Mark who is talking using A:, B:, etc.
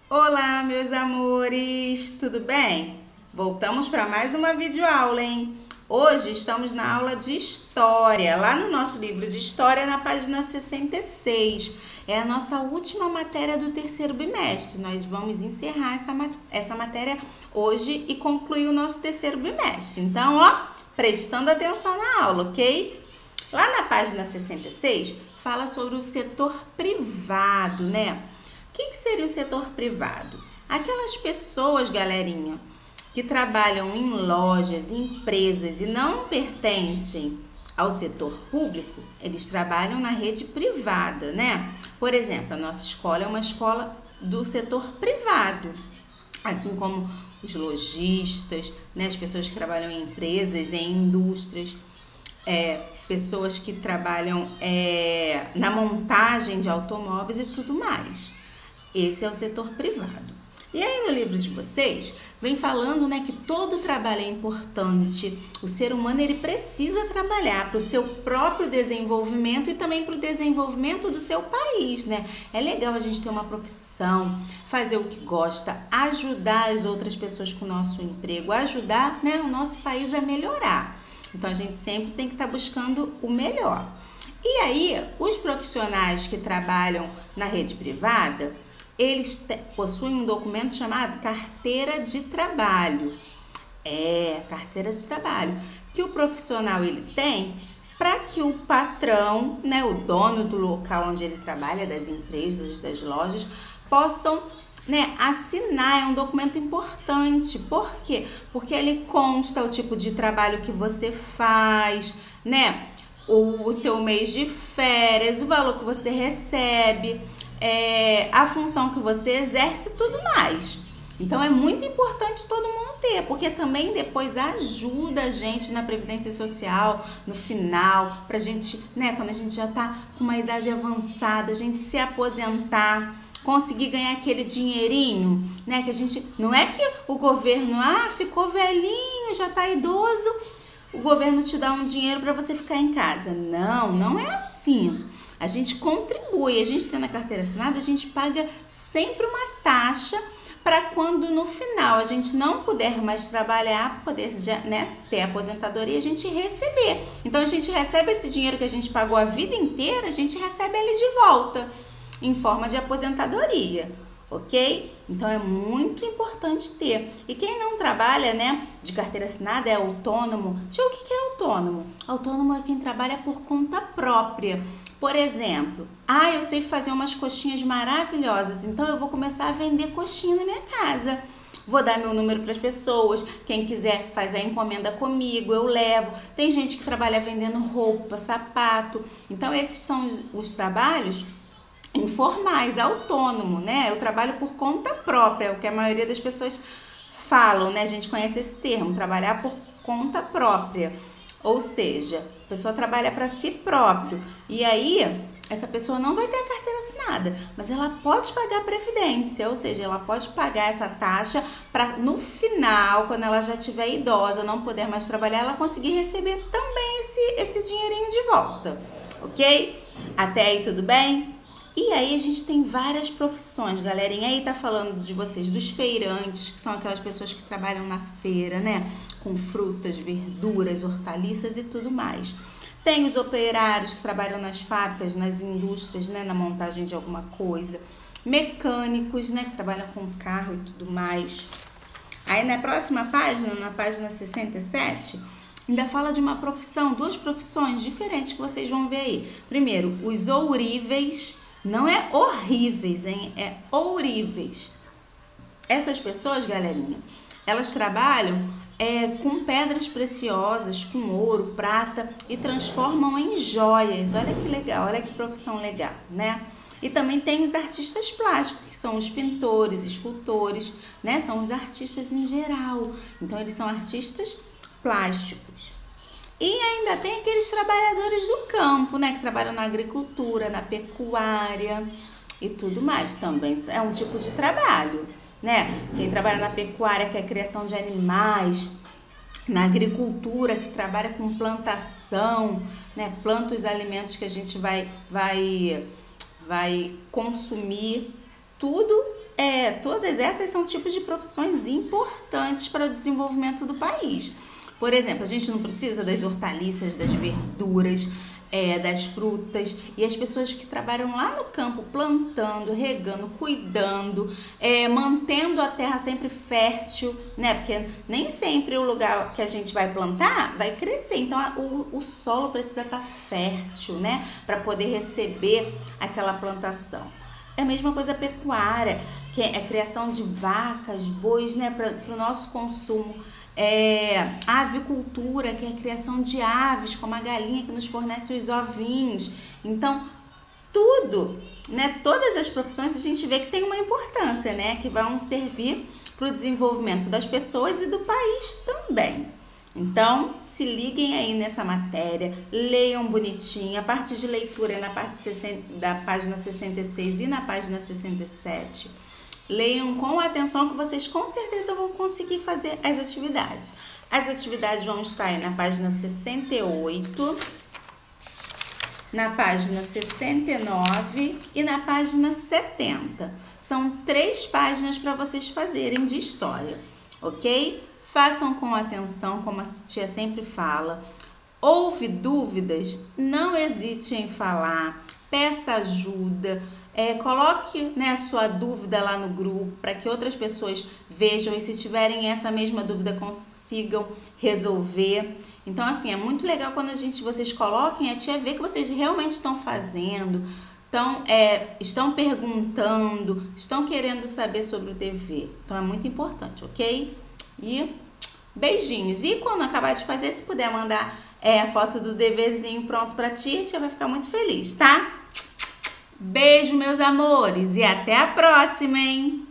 A: Olá, meus amores, tudo bem? Voltamos para mais uma videoaula, hein? Hoje estamos na aula de História, lá no nosso livro de História, na página 66. É a nossa última matéria do terceiro bimestre. Nós vamos encerrar essa matéria hoje e concluir o nosso terceiro bimestre. Então, prestando atenção na aula, ok? Lá na página 66, fala sobre o setor privado, né? O que seria o setor privado? Aquelas pessoas, galerinha, que trabalham em lojas, em empresas e não pertencem ao setor público, eles trabalham na rede privada, né? Por exemplo, a nossa escola é uma escola do setor privado, assim como os lojistas, né? As pessoas que trabalham em empresas, em indústrias, pessoas que trabalham na montagem de automóveis e tudo mais. Esse é o setor privado. E aí no livro de vocês, vem falando, né, que todo trabalho é importante. O ser humano, ele precisa trabalhar para o seu próprio desenvolvimento e também para o desenvolvimento do seu país, né? É legal a gente ter uma profissão, fazer o que gosta, ajudar as outras pessoas com o nosso emprego, ajudar, né, o nosso país a melhorar. Então, a gente sempre tem que estar buscando o melhor. E aí, os profissionais que trabalham na rede privada, eles possuem um documento chamado carteira de trabalho. Carteira de trabalho, que o profissional ele tem para que o patrão, né, o dono do local onde ele trabalha, das empresas, das lojas, possam, né, assinar. É um documento importante. Por quê? Porque ele consta o tipo de trabalho que você faz, né? O seu mês de férias, o valor que você recebe, a função que você exerce e tudo mais. Então, é muito importante todo mundo ter, porque também depois ajuda a gente na Previdência Social, no final, pra gente, né, quando a gente já tá com uma idade avançada, a gente se aposentar, conseguir ganhar aquele dinheirinho, né, que a gente, não é que o governo, ficou velhinho, já tá idoso, o governo te dá um dinheiro para você ficar em casa. Não, não é assim. A gente contribui, a gente tendo a carteira assinada, a gente paga sempre uma taxa para quando no final a gente não puder mais trabalhar, poder, né, ter aposentadoria, a gente receber. Então, a gente recebe esse dinheiro que a gente pagou a vida inteira, a gente recebe ele de volta, em forma de aposentadoria, ok? Então, é muito importante ter. E quem não trabalha, né, de carteira assinada é autônomo. Tio, o que é autônomo? Autônomo é quem trabalha por conta própria. Por exemplo, eu sei fazer umas coxinhas maravilhosas, então eu vou começar a vender coxinha na minha casa. Vou dar meu número para as pessoas, quem quiser fazer a encomenda comigo, eu levo. Tem gente que trabalha vendendo roupa, sapato. Então, esses são os trabalhos informais, autônomo, né? Eu trabalho por conta própria, é o que a maioria das pessoas falam, né? A gente conhece esse termo, trabalhar por conta própria. Ou seja, a pessoa trabalha para si próprio. E aí, essa pessoa não vai ter a carteira assinada, mas ela pode pagar a previdência, ou seja, ela pode pagar essa taxa para no final, quando ela já estiver idosa, não puder mais trabalhar, ela conseguir receber também esse dinheirinho de volta, ok? Até aí tudo bem? E aí a gente tem várias profissões, galerinha. Aí tá falando de vocês, dos feirantes, que são aquelas pessoas que trabalham na feira, né? Com frutas, verduras, hortaliças e tudo mais. Tem os operários que trabalham nas fábricas, nas indústrias, né? Na montagem de alguma coisa. Mecânicos, né? Que trabalham com carro e tudo mais. Aí na próxima página, na página 67, ainda fala de uma profissão, duas profissões diferentes que vocês vão ver aí. Primeiro, os ouríveis. Não é horríveis, hein? É ouríveis. Essas pessoas, galerinha, elas trabalham com pedras preciosas, com ouro, prata e transformam em joias. Olha que legal, olha que profissão legal, né? E também tem os artistas plásticos, que são os pintores, escultores, né? São os artistas em geral. Então, eles são artistas plásticos. E ainda tem aqueles trabalhadores do campo, né? Que trabalham na agricultura, na pecuária e tudo mais. Também é um tipo de trabalho, né? Quem trabalha na pecuária, que é a criação de animais, na agricultura, que trabalha com plantação, né? Planta os alimentos que a gente vai consumir. Tudo todas essas são tipos de profissões importantes para o desenvolvimento do país. Por exemplo, a gente não precisa das hortaliças, das verduras, das frutas, e as pessoas que trabalham lá no campo plantando, regando, cuidando, mantendo a terra sempre fértil, né? Porque nem sempre o lugar que a gente vai plantar vai crescer, então o solo precisa estar fértil, né? Para poder receber aquela plantação. É a mesma coisa a pecuária, que é a criação de vacas, bois, né? Para o nosso consumo. A avicultura, que é a criação de aves, como a galinha que nos fornece os ovinhos. Então, tudo, né? Todas as profissões a gente vê que tem uma importância, né? Que vão servir para o desenvolvimento das pessoas e do país também. Então, se liguem aí nessa matéria, leiam bonitinho. A parte de leitura é na parte da página 66 e na página 67. Leiam com atenção que vocês com certeza vão conseguir fazer as atividades. As atividades vão estar aí na página 68, na página 69 e na página 70. São 3 páginas para vocês fazerem de história, ok? Façam com atenção, como a tia sempre fala. Houve dúvidas? Não hesite em falar, peça ajuda. Coloque, né, a sua dúvida lá no grupo para que outras pessoas vejam e se tiverem essa mesma dúvida consigam resolver. Então, assim, é muito legal quando vocês coloquem, a tia vê que vocês realmente estão fazendo, estão perguntando, estão querendo saber sobre o dever. Então, é muito importante, ok? E beijinhos. E quando acabar de fazer, se puder mandar a foto do deverzinho pronto para a tia vai ficar muito feliz, tá? Beijo, meus amores, e até a próxima, hein?